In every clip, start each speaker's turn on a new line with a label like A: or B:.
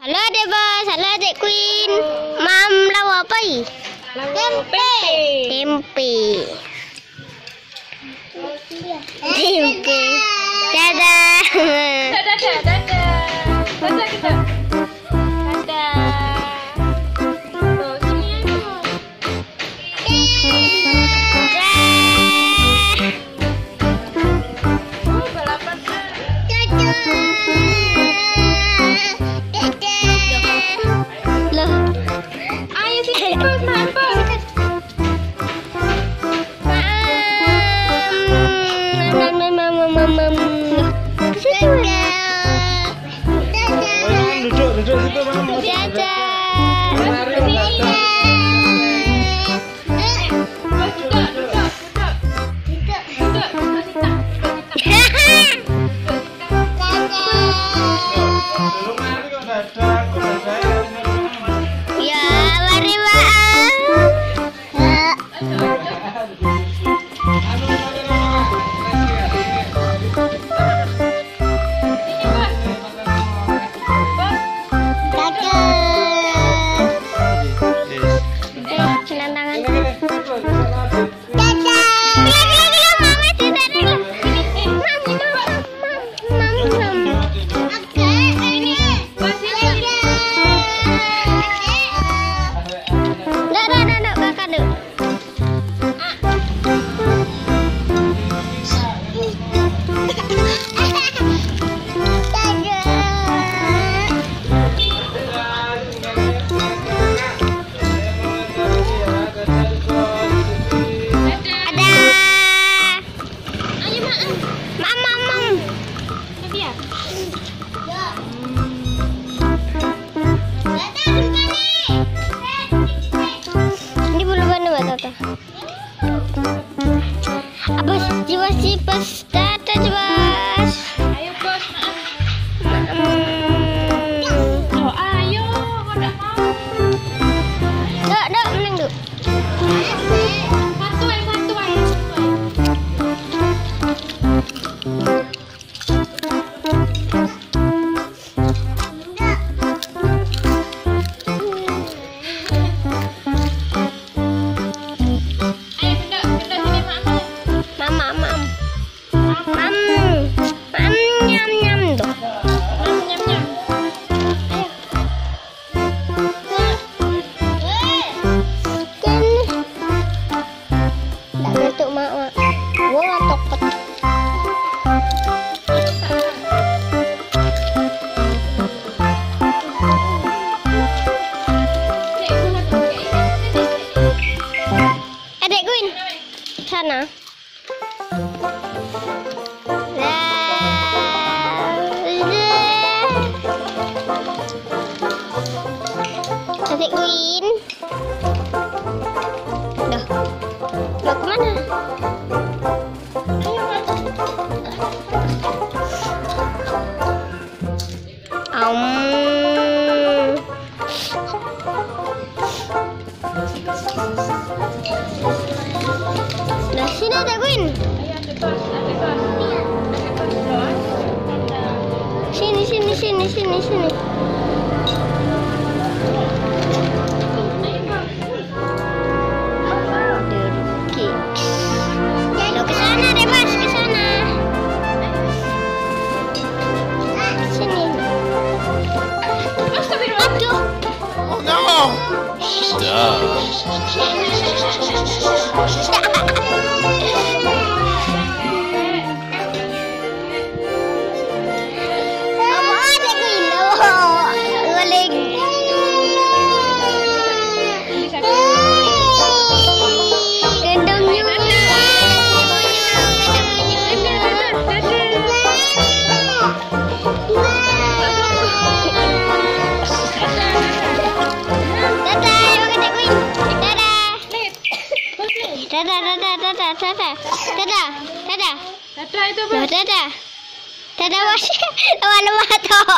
A: Halo Adek Bos, halo Adek Queen. Mam lawa apa ini? Tempe. Dadah.
B: Dadah kita. Dadah. Tuh, sini aku. Balapan.
A: Loh,
B: Ayo sini, Bos, mampus.
C: Duduk situ, Mam.
A: Ya, mari maaf. Abas, jiwas data jiwas.
B: Ayo, Bos, Oh, ayo, kok enggak mau?
A: Dok, menang dok.
B: Satu aja.
A: Adek Queen, sana. Adek Queen. Mau kemana? Nah, sini Adek Queen. Sini. Ke sana deh, Mas, ke sana. Sini. Aduh.
C: Oh no! Stop.
B: Dadah itu, Bos.
A: Dadah masih lama-lama toh.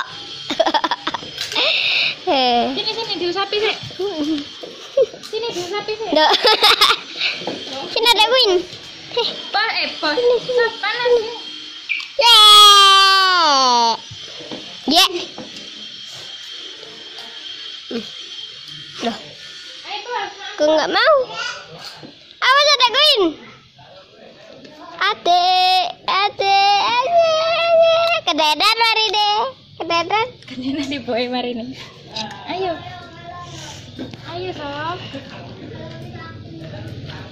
B: Sini diusapi sih. Sini diusapi sih.
A: Dok. Sini Adek Queen.
B: Bos. Panas.
A: Yeah. Aku nggak mau. Awas Adek Queen. Ade. Kedadan mari deh. Kedadan.
B: Katanya di boy mari nih. Ayo. Ayo sob.